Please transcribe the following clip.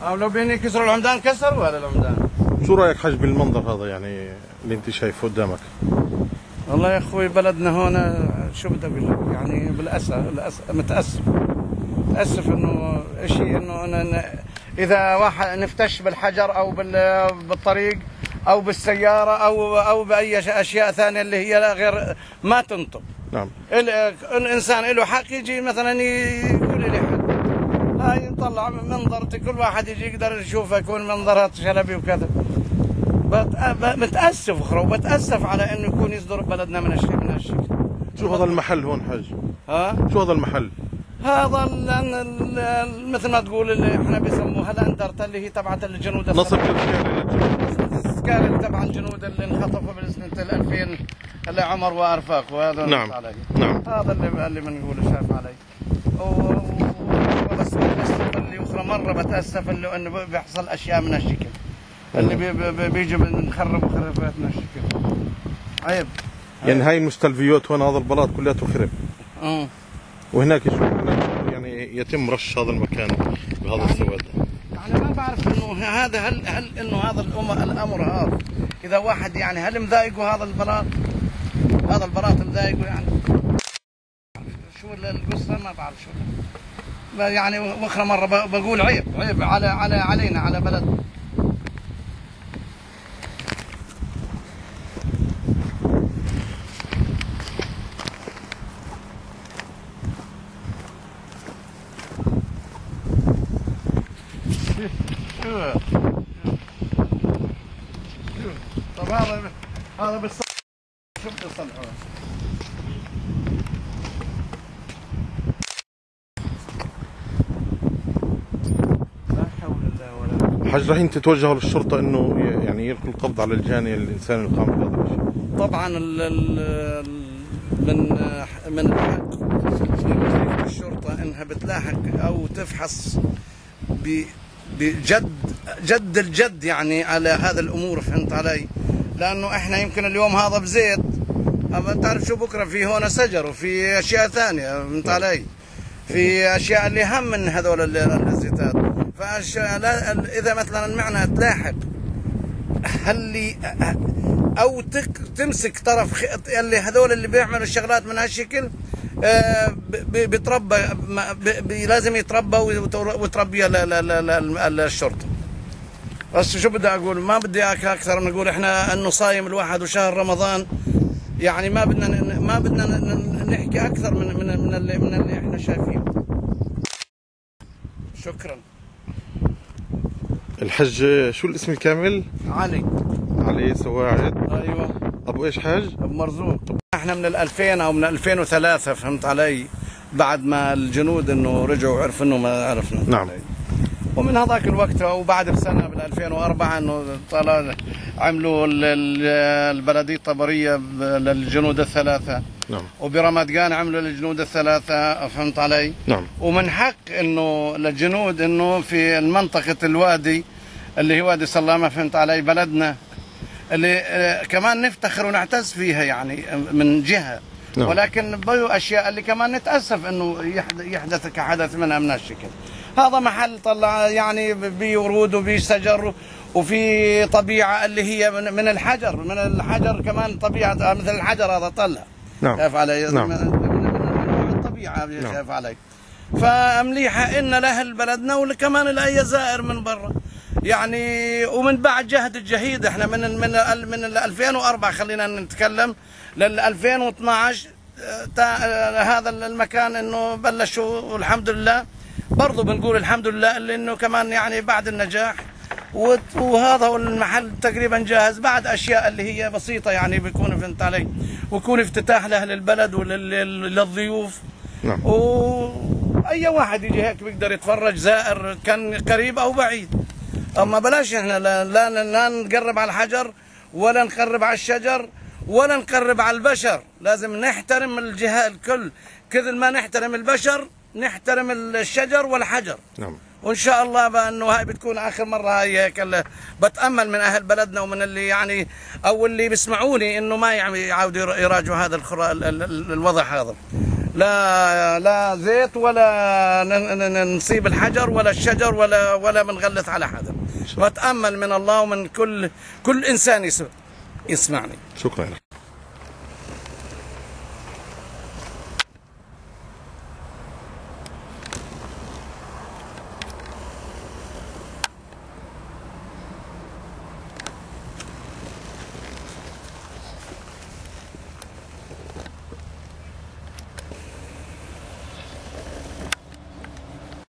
او لو بين يكسروا العمدان كسروا هذا العمدان. شو رايك حاج بالمنظر هذا يعني اللي انت شايفه قدامك؟ والله يا اخوي بلدنا هون شو بدي اقول لك يعني متاسف انه شيء انه اذا واحد نفتش بالحجر او بالطريق او بالسياره او باي اشياء ثانيه اللي هي غير ما تنطق. نعم. الانسان له حق يجي مثلا يقول لي حق هاي يطلع منظرتي كل واحد يجي يقدر يشوفه يكون منظرها شلبي وكذا. متاسف اخرى وبتاسف على انه يكون يصدر بلدنا من هالشكل. شو هذا المحل هون حاج؟ شو هذا المحل؟ هذا مثل ما تقول اللي احنا بيسموها الاندرتا اللي هي تبعت الجنود نصب السكاري تبع الجنود اللي انخطفوا بسنه 2000 اللي عمر وارفاق وهذا. نعم نعم. هذا اللي بنقوله شايف علي. بس اللي اخرى مره بتاسف انه بيحصل اشياء من هالشكل اللي بيجوا بنخرب خرباتنا هالشكل. عيب. يعني هاي المستلفيات هون هذا البلاط كلياته خرب. وهناك شو يعني يتم رش هذا المكان بهذا السواد. يعني ما بعرف انه هذا هل انه هذا الامر هذا اذا واحد يعني هل مضايقه هذا البلاط مضايقه يعني شو القصه ما بعرف شو يعني. واخرى مره بقول عيب علينا على بلدنا. طب هذا بالصلح شو بده يصلحه؟ لا حول الله ولا قوة. حاج رايحين تتوجهوا للشرطه انه يعني يلقوا القبض على الجاني الانسان اللي قام بهذا الشيء؟ طبعا من الحق الشرطه انها بتلاحق او تفحص بجد الجد يعني على هذا الامور. فهمت علي؟ لانه احنا يمكن اليوم هذا بزيت اما تعرف شو بكره في هون سجر وفي اشياء ثانيه. فهمت علي؟ في اشياء اللي هم من هذول الزيتات. اذا مثلا معنا تلاحق هل او تمسك طرف اللي هذول اللي بيعملوا الشغلات من هالشكل بيتربى لازم يتربى وتربيه الشرطه. بس شو بدي اقول ما بدي اكثر من اقول احنا انه صايم الواحد وشهر رمضان يعني ما بدنا نحكي اكثر من اللي احنا شايفينه. شكرا. الحج شو الاسم الكامل؟ علي سواعد. ايوه. ابو ايش حاج؟ ابو مرزوق. احنا من 2000 او من 2003 فهمت علي بعد ما الجنود انه رجعوا عرفوا انه ما عرفنا. نعم. ومن هذاك الوقت وبعد بسنه بال 2004 انه عملوا البلديه الطبريه للجنود الثلاثه. نعم. وبرمضان عملوا للجنود الثلاثه. فهمت علي؟ نعم. ومن حق انه للجنود انه في منطقه الوادي اللي هي وادي صلامه فهمت علي بلدنا اللي كمان نفتخر ونعتز فيها يعني من جهه. نعم. ولكن بيو اشياء اللي كمان نتاسف انه يحدث كحدث منها من هالشكل. هذا محل طلع يعني بورود وبشجر وفي طبيعه اللي هي من الحجر كمان طبيعه مثل الحجر هذا طلع. نعم. شايف علي؟ نعم. من الطبيعه. نعم. شايف علي؟ فمليحه ان لاهل بلدنا وكمان لاي زائر من برا يعني. ومن بعد جهد الجهيد احنا من 2004 خلينا نتكلم لل 2012 هذا المكان انه بلشوا والحمد لله. برضه بنقول الحمد لله انه كمان يعني بعد النجاح وهذا هو المحل تقريبا جاهز بعد اشياء اللي هي بسيطه يعني بيكون فهمت علي ويكون افتتاح لاهل البلد وللضيوف. نعم. واي واحد يجي هيك بيقدر يتفرج زائر كان قريب او بعيد. اما بلاش احنا لا نقرب على الحجر ولا نقرب على الشجر ولا نقرب على البشر. لازم نحترم الجهة الكل كذل ما نحترم البشر نحترم الشجر والحجر. نعم. وان شاء الله بانه هاي بتكون اخر مره. هاي هيك بتامل من اهل بلدنا ومن اللي يعني او اللي بيسمعوني انه ما يعاودوا يراجعوا هذا الوضع هذا. لا زيت ولا نصيب الحجر ولا الشجر ولا بنغلط على حدا. واتامل من الله ومن كل انسان يسمعني. شكرا لك.